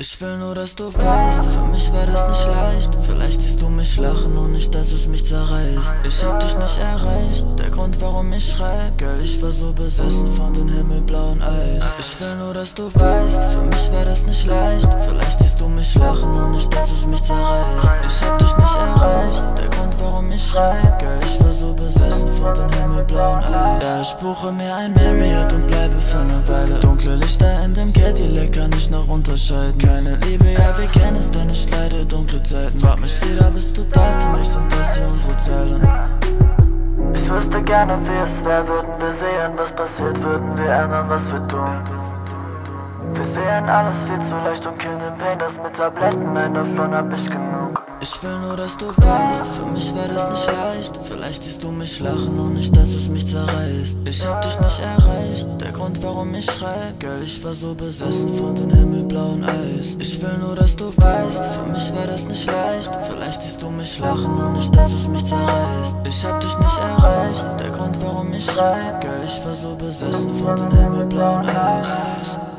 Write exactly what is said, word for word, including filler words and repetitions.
Ich will nur, dass du weißt, für mich war das nicht leicht. Vielleicht siehst du mich lachen und nicht, dass es mich zerreißt. Ich hab dich nicht erreicht, der Grund warum ich schreib. Girl, ich war so besessen von den himmelblauen Eis. Ich will nur, dass du weißt, für mich war das nicht leicht. Vielleicht siehst du mich lachen und nicht, dass es mich zerreißt. Ich hab dich nicht erreicht, der Grund warum ich schreib. Girl, ich war so besessen von den himmelblauen Eis. Ja, ich buche mir ein Marriott und bleibe für eine Weile. Dunkle Lichter in dem Cadillac kann ich noch unterscheiden. Keine Liebe, ja wir kennen es, denn ich leide dunkle Zeiten. Frag mich wieder, bist du da für mich, sind das hier unsere Zeilen? Ich wüsste gerne, wie es wäre, würden wir sehen, was passiert, würden wir ändern, was wir tun. Wir sehen alles viel zu leicht und killen den Pain, das mit Tabletten, nein, davon hab ich genug. Ich will nur, dass du weißt, für mich war das nicht leicht. Vielleicht siehst du mich lachen und nicht, dass es mich zerreißt. Ich hab dich nicht erreicht, der Grund warum ich schreib. Girl, ich war so besessen von den himmelblauen Eis. Ich will nur, dass du weißt, für mich war das nicht leicht. Vielleicht siehst du mich lachen und nicht, dass es mich zerreißt. Ich hab dich nicht erreicht, der Grund warum ich schreib. Girl, ich war so besessen von den himmelblauen Eis.